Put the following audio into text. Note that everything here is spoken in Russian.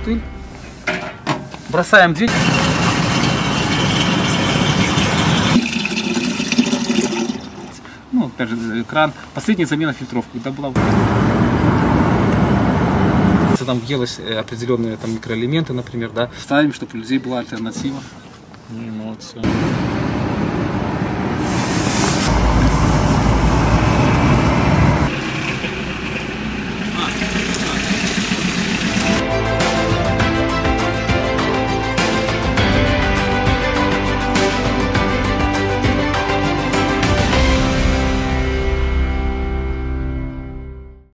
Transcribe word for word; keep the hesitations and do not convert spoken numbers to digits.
бутыль. Бросаем двигатель. Ну, опять же, кран. Последняя замена фильтров, когда была... Там въелось определенные там микроэлементы, например, да. Ставим, чтобы у людей была альтернатива. Ну, эмоции.